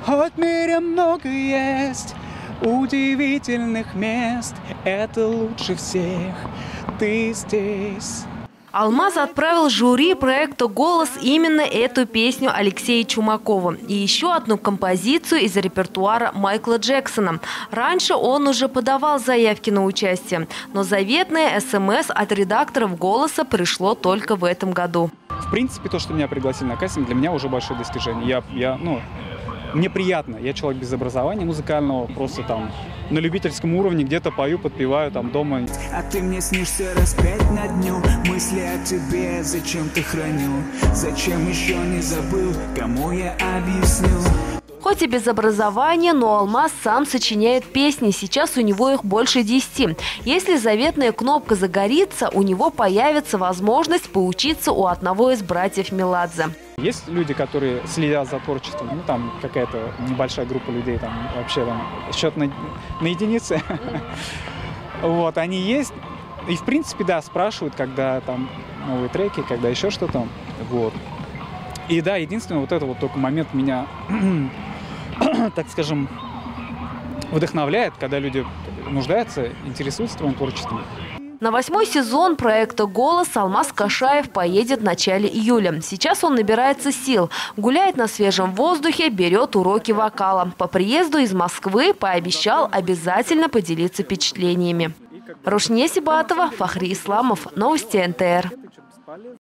Хоть в мире много есть удивительных мест, это лучше всех, ты здесь. Алмаз отправил жюри проекта «Голос» именно эту песню Алексея Чумакова и еще одну композицию из репертуара Майкла Джексона. Раньше он уже подавал заявки на участие, но заветное СМС от редакторов «Голоса» пришло только в этом году. В принципе, то, что меня пригласили на кастинг, для меня уже большое достижение. Мне приятно. Я человек без образования музыкального, просто там на любительском уровне где-то пою, подпеваю там дома. А ты мне снишься раз 5 на дню, мысли о тебе зачем ты храню, зачем еще не забыл, кому я объясню. Хоть и без образования, но Алмаз сам сочиняет песни. Сейчас у него их больше 10. Если заветная кнопка загорится, у него появится возможность поучиться у одного из братьев Меладзе. Есть люди, которые следят за творчеством, ну там какая-то небольшая группа людей, там вообще там счет на единицы. Вот, они есть. И в принципе, да, спрашивают, когда там новые треки, когда еще что-то. Вот. И да, единственное, вот это вот только момент меня, так скажем, вдохновляет, когда люди нуждаются, интересуются твоим творчеством. На 8-й сезон проекта «Голос» Алмаз Кашаев поедет в начале июля. Сейчас он набирается сил, гуляет на свежем воздухе, берет уроки вокала. По приезду из Москвы пообещал обязательно поделиться впечатлениями. Рушния Сибатова, Фахри Исламов. Новости НТР.